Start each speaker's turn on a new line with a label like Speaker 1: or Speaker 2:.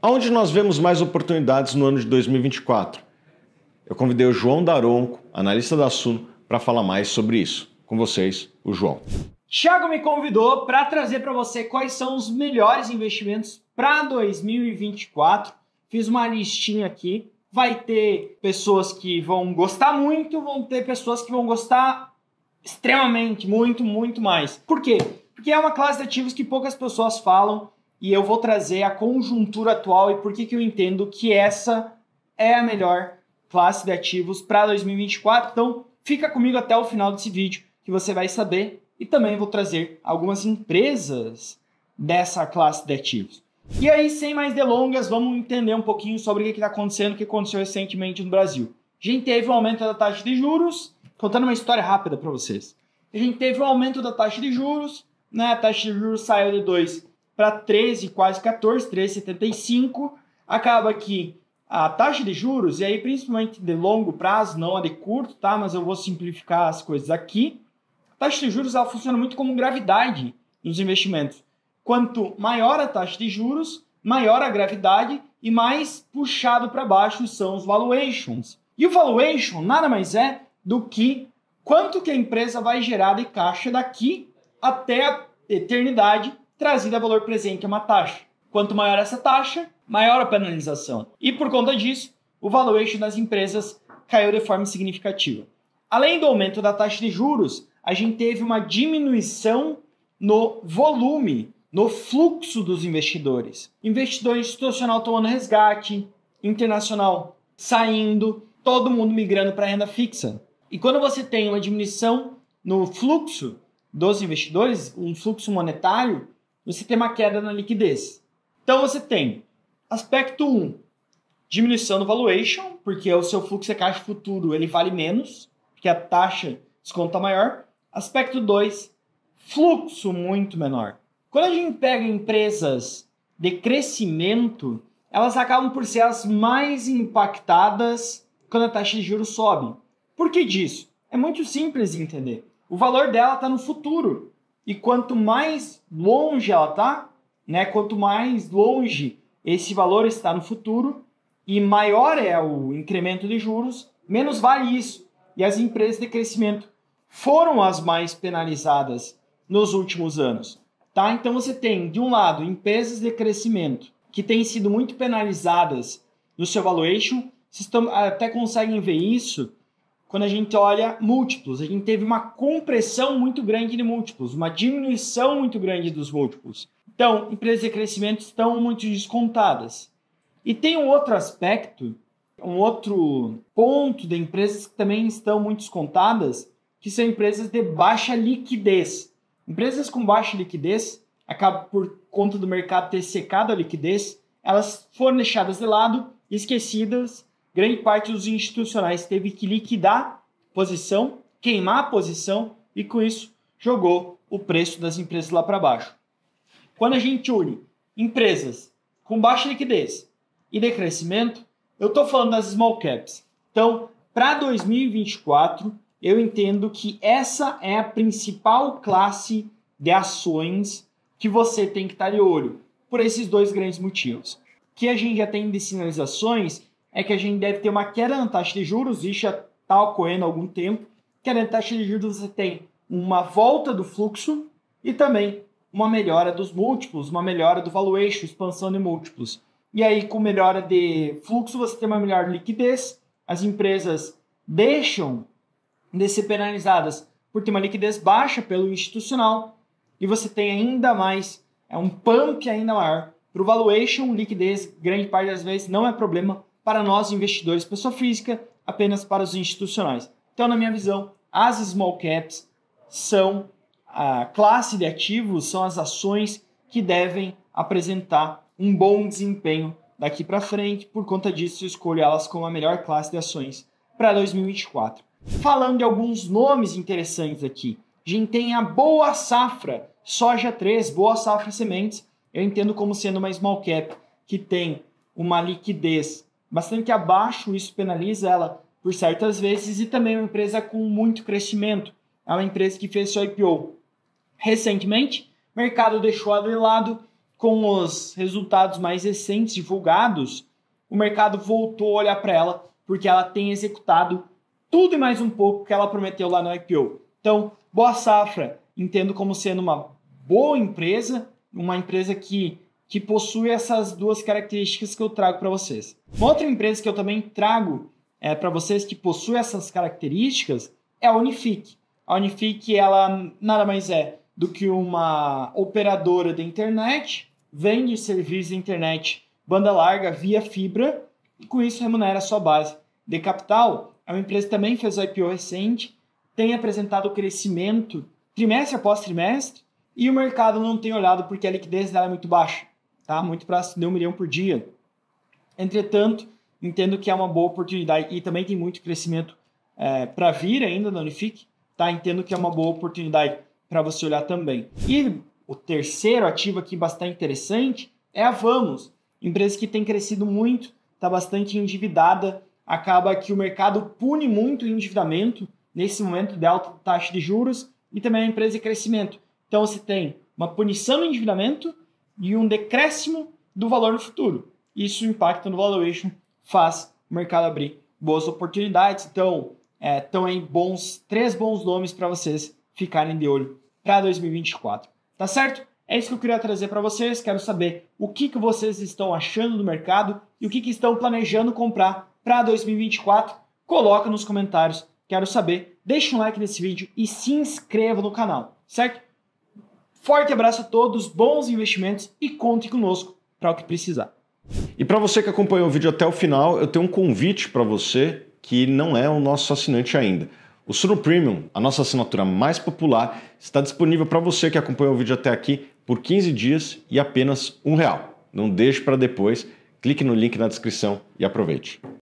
Speaker 1: Aonde nós vemos mais oportunidades no ano de 2024? Eu convidei o João Daronco, analista da Suno, para falar mais sobre isso. Com vocês, o João.
Speaker 2: Thiago me convidou para trazer para você quais são os melhores investimentos para 2024. Fiz uma listinha aqui. Vai ter pessoas que vão gostar muito, vão ter pessoas que vão gostar extremamente, muito mais. Por quê? Porque é uma classe de ativos que poucas pessoas falam e eu vou trazer a conjuntura atual e por que eu entendo que essa é a melhor classe de ativos para 2024. Então, fica comigo até o final desse vídeo que você vai saber. E também vou trazer algumas empresas dessa classe de ativos. E aí, sem mais delongas, vamos entender um pouquinho sobre o que está acontecendo, o que aconteceu recentemente no Brasil. A gente teve um aumento da taxa de juros, contando uma história rápida para vocês. A gente teve um aumento da taxa de juros, né? A taxa de juros saiu de 2 para 13, quase 14, 13,75. Acaba que a taxa de juros, e aí principalmente de longo prazo, não a de curto, tá? Mas eu vou simplificar as coisas aqui. A taxa de juros ela funciona muito como gravidade nos investimentos. Quanto maior a taxa de juros, maior a gravidade e mais puxado para baixo são os valuations. E o valuation nada mais é do que quanto que a empresa vai gerar de caixa daqui até a eternidade, trazida a valor presente, é uma taxa. Quanto maior essa taxa, maior a penalização. E por conta disso, o valuation das empresas caiu de forma significativa. Além do aumento da taxa de juros, a gente teve uma diminuição no volume, no fluxo dos investidores. Investidor institucional tomando resgate, internacional saindo, todo mundo migrando para a renda fixa. E quando você tem uma diminuição no fluxo dos investidores, um fluxo monetário, você tem uma queda na liquidez. Então você tem aspecto 1, diminuição do valuation, porque o seu fluxo de caixa futuro ele vale menos, porque a taxa de desconto está maior. Aspecto 2, fluxo muito menor. Quando a gente pega empresas de crescimento, elas acabam por ser as mais impactadas quando a taxa de juros sobe. Por que disso? É muito simples de entender. O valor dela está no futuro. E quanto mais longe ela está, né, quanto mais longe esse valor está no futuro e maior é o incremento de juros, menos vale isso. E as empresas de crescimento foram as mais penalizadas nos últimos anos. Tá? Então você tem, de um lado, empresas de crescimento que têm sido muito penalizadas no seu valuation. Vocês até conseguem ver isso quando a gente olha múltiplos. A gente teve uma compressão muito grande de múltiplos, uma diminuição muito grande dos múltiplos. Então, empresas de crescimento estão muito descontadas. E tem um outro aspecto, um outro ponto de empresas que também estão muito descontadas, que são empresas de baixa liquidez. Empresas com baixa liquidez, acabam por conta do mercado ter secado a liquidez, elas foram deixadas de lado, esquecidas. Grande parte dos institucionais teve que liquidar posição, queimar a posição e com isso jogou o preço das empresas lá para baixo. Quando a gente une empresas com baixa liquidez e de crescimento, eu estou falando das small caps. Então, para 2024, eu entendo que essa é a principal classe de ações que você tem que estar de olho, por esses dois grandes motivos. O que a gente já tem de sinalizações é que a gente deve ter uma queda na taxa de juros, isso já está ocorrendo há algum tempo. Queda na taxa de juros você tem uma volta do fluxo e também uma melhora dos múltiplos, uma melhora do valuation, expansão de múltiplos. E aí, com melhora de fluxo, você tem uma melhor liquidez, as empresas deixam de ser penalizadas por ter uma liquidez baixa pelo institucional e você tem ainda mais, um pump ainda maior para o valuation. Liquidez, grande parte das vezes, não é problema para nós investidores, pessoa física, apenas para os institucionais. Então, na minha visão, as small caps são a classe de ativos, são as ações que devem apresentar um bom desempenho daqui para frente. Por conta disso, eu escolho elas como a melhor classe de ações para 2024. Falando de alguns nomes interessantes aqui, a gente tem a Boa Safra, Soja 3, Boa Safra Sementes. Eu entendo como sendo uma small cap que tem uma liquidez bastante abaixo, isso penaliza ela por certas vezes, e também uma empresa com muito crescimento. É uma empresa que fez seu IPO recentemente, o mercado deixou ela de lado com os resultados mais recentes divulgados, o mercado voltou a olhar para ela, porque ela tem executado tudo e mais um pouco que ela prometeu lá no IPO. Então, Boa Safra, entendo como sendo uma boa empresa, uma empresa que possui essas duas características que eu trago para vocês. Uma outra empresa que eu também trago para vocês que possui essas características é a Unifique. A Unifique, ela nada mais é do que uma operadora de internet, vende serviços de internet banda larga via fibra e com isso remunera a sua base de capital. É uma empresa que também fez o IPO recente, tem apresentado crescimento trimestre após trimestre e o mercado não tem olhado porque a liquidez dela é muito baixa, tá? Muito próximo de 1 milhão por dia. Entretanto, entendo que é uma boa oportunidade e também tem muito crescimento para vir ainda na Unifique, tá? Entendo que é uma boa oportunidade para você olhar também. E o terceiro ativo aqui bastante interessante é a Vamos, empresa que tem crescido muito, está bastante endividada, acaba que o mercado pune muito o endividamento nesse momento de alta taxa de juros e também a empresa de crescimento. Então você tem uma punição no endividamento e um decréscimo do valor no futuro. Isso impacta no valuation, faz o mercado abrir boas oportunidades. Então, estão aí três bons nomes para vocês ficarem de olho para 2024. Tá certo? É isso que eu queria trazer para vocês. Quero saber o que vocês estão achando do mercado e o que estão planejando comprar para 2024. Coloca nos comentários. Quero saber. Deixa um like nesse vídeo e se inscreva no canal, certo? Forte abraço a todos, bons investimentos e conte conosco para o que precisar.
Speaker 1: E para você que acompanhou o vídeo até o final, eu tenho um convite para você que não é o nosso assinante ainda. O Suno Premium, a nossa assinatura mais popular, está disponível para você que acompanhou o vídeo até aqui por 15 dias e apenas R$1. Não deixe para depois, clique no link na descrição e aproveite.